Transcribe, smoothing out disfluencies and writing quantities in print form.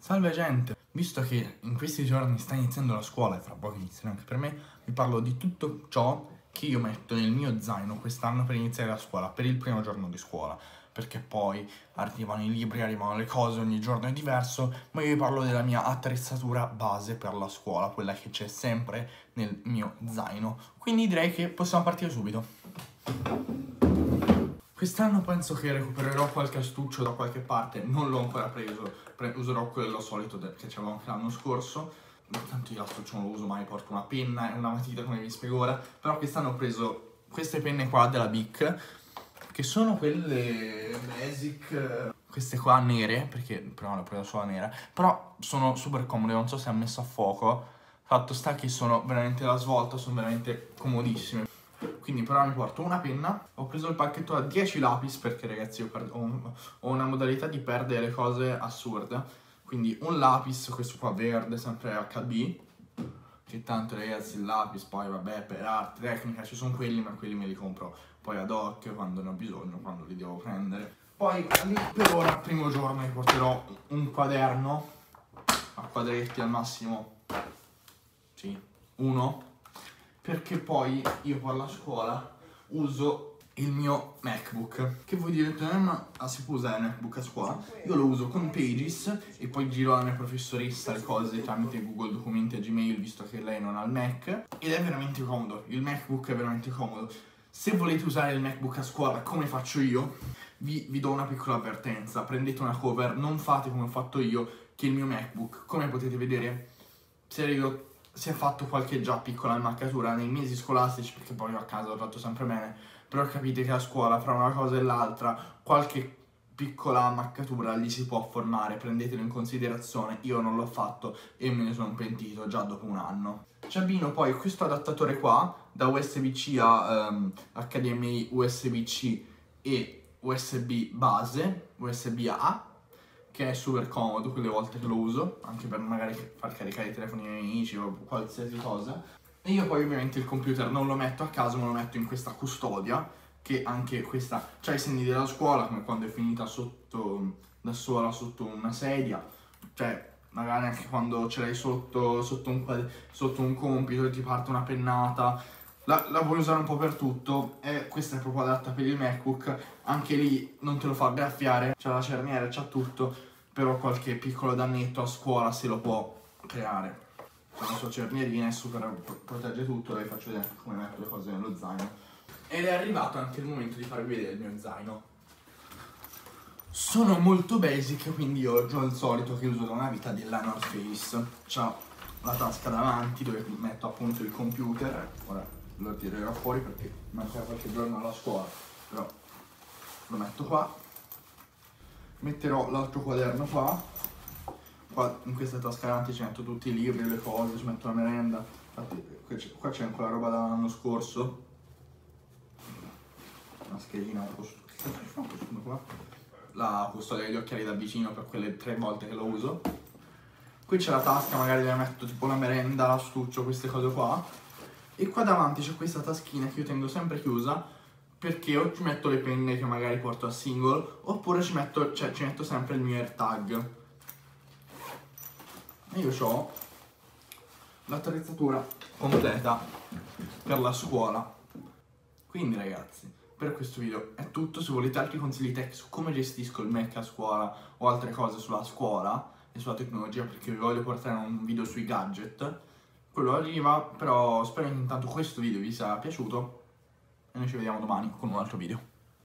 Salve gente! Visto che in questi giorni sta iniziando la scuola e fra poco inizierà anche per me, vi parlo di tutto ciò che io metto nel mio zaino quest'anno per iniziare la scuola, per il primo giorno di scuola, perché poi arrivano i libri, arrivano le cose, ogni giorno è diverso, ma io vi parlo della mia attrezzatura base per la scuola, quella che c'è sempre nel mio zaino. Quindi direi che possiamo partire subito. Quest'anno penso che recupererò qualche astuccio da qualche parte, non l'ho ancora preso, userò quello solito che c'avevo anche l'anno scorso. Tanto io l'astuccio non lo uso mai, porto una penna e una matita come vi spiego ora, però quest'anno ho preso queste penne qua della Bic, che sono quelle basic, queste qua nere, perché prima l'ho presa solo nera, però sono super comode, non so se ha messo a fuoco, fatto sta che sono veramente la svolta, sono veramente comodissime. Quindi però mi porto una penna, ho preso il pacchetto a 10 lapis perché ragazzi io ho una modalità di perdere le cose assurda. Quindi un lapis, questo qua verde, sempre HB, che tanto ragazzi il lapis poi vabbè per arte, tecnica ci sono quelli, ma quelli me li compro poi ad hoc quando ne ho bisogno, quando li devo prendere. Poi lì per ora, primo giorno, mi porterò un quaderno a quadretti al massimo, sì, uno, perché poi io per la scuola uso il mio MacBook, che voi direte, ma si può usare il MacBook a scuola? Io lo uso con Pages e poi giro alla mia professoressa le cose tramite Google Documenti e Gmail, visto che lei non ha il Mac, ed è veramente comodo, il MacBook è veramente comodo. Se volete usare il MacBook a scuola come faccio io, vi do una piccola avvertenza, prendete una cover, non fate come ho fatto io, che il mio MacBook, come potete vedere, si è fatto qualche già piccola ammaccatura nei mesi scolastici, perché poi io a casa l'ho fatto sempre bene, però capite che a scuola fra una cosa e l'altra qualche piccola ammaccatura gli si può formare, prendetelo in considerazione, io non l'ho fatto e me ne sono pentito già dopo un anno. Ci abbino poi questo adattatore qua, da USB-C a HDMI, USB-C e USB base, USB-A, che è super comodo quelle volte che lo uso, anche per magari far caricare i telefoni ai miei amici o qualsiasi cosa. E io poi ovviamente il computer non lo metto a caso, ma lo metto in questa custodia, che anche questa c'ha i segni della scuola, come quando è finita da sola sotto una sedia, cioè magari anche quando ce l'hai sotto un compito e ti parte una pennata, la puoi usare un po' per tutto, e questa è proprio adatta per il MacBook, anche lì non te lo fa graffiare, c'ha la cerniera, c'ha tutto, però qualche piccolo dannetto a scuola se lo può creare. C'è la sua cernierina e super protegge tutto, e vi faccio vedere come metto le cose nello zaino. Ed è arrivato anche il momento di farvi vedere il mio zaino. Sono molto basic, quindi io ho già il solito che uso da una vita della North Face. C'ha la tasca davanti dove metto appunto il computer, ora lo tirerò fuori perché manca qualche giorno alla scuola, però lo metto qua. Metterò l'altro quaderno qua in questa tasca davanti ci metto tutti i libri, le cose, ci metto la merenda. Infatti qua c'è ancora roba dall'anno scorso, mascherina, la custodia degli occhiali da vicino per quelle 3 volte che lo uso. Qui c'è la tasca, magari le metto tipo la merenda, l'astuccio, queste cose qua. E qua davanti c'è questa taschina che io tengo sempre chiusa, perché o ci metto le penne che magari porto a single, oppure ci metto sempre il mio AirTag. E io ho l'attrezzatura completa per la scuola. Quindi ragazzi, per questo video è tutto. Se volete altri consigli tech su come gestisco il Mac a scuola o altre cose sulla scuola e sulla tecnologia, perché vi voglio portare un video sui gadget, quello arriva. Però spero che intanto questo video vi sia piaciuto e noi ci vediamo domani con un altro video.